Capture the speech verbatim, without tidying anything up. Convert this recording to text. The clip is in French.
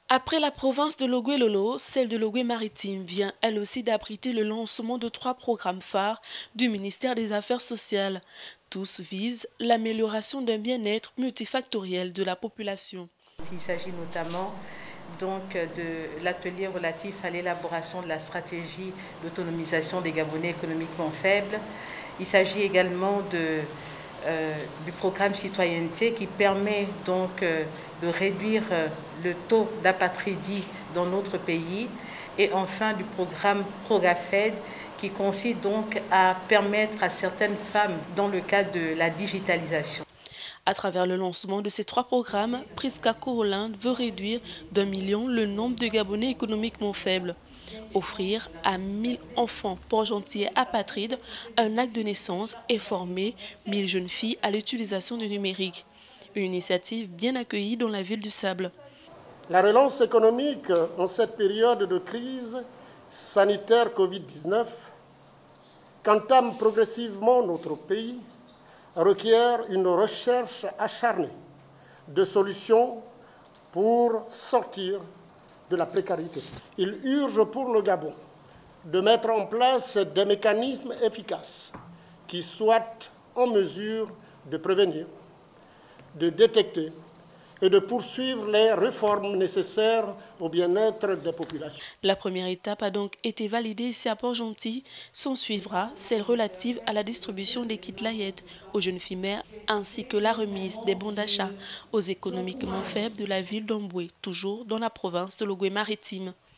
Après la province de Logoué-Lolo, celle de Logoué-Maritime vient elle aussi d'abriter le lancement de trois programmes phares du ministère des Affaires sociales. Tous visent l'amélioration d'un bien-être multifactoriel de la population. Il s'agit notamment donc de l'atelier relatif à l'élaboration de la stratégie d'autonomisation des Gabonais économiquement faibles. Il s'agit également de, euh, du programme citoyenneté qui permet donc euh, de réduire euh, le taux d'apatridie dans notre pays, et enfin du programme Prografed qui consiste donc à permettre à certaines femmes dans le cadre de la digitalisation. À travers le lancement de ces trois programmes, Priska Hollande veut réduire d'un million le nombre de Gabonais économiquement faibles. Offrir à mille enfants port-gentil apatrides un acte de naissance et former mille jeunes filles à l'utilisation du numérique. Une initiative bien accueillie dans la ville du Sable. La relance économique en cette période de crise sanitaire Covid dix-neuf qu'entame progressivement notre pays requiert une recherche acharnée de solutions pour sortir de la précarité. Il urge pour le Gabon de mettre en place des mécanismes efficaces qui soient en mesure de prévenir, de détecter et de poursuivre les réformes nécessaires au bien-être des populations. La première étape a donc été validée ici à Port-Gentil. S'en suivra celle relative à la distribution des kits Layette aux jeunes filles mères ainsi que la remise des bons d'achat aux économiquement faibles de la ville d'Omboué, toujours dans la province de Logoué-Maritime.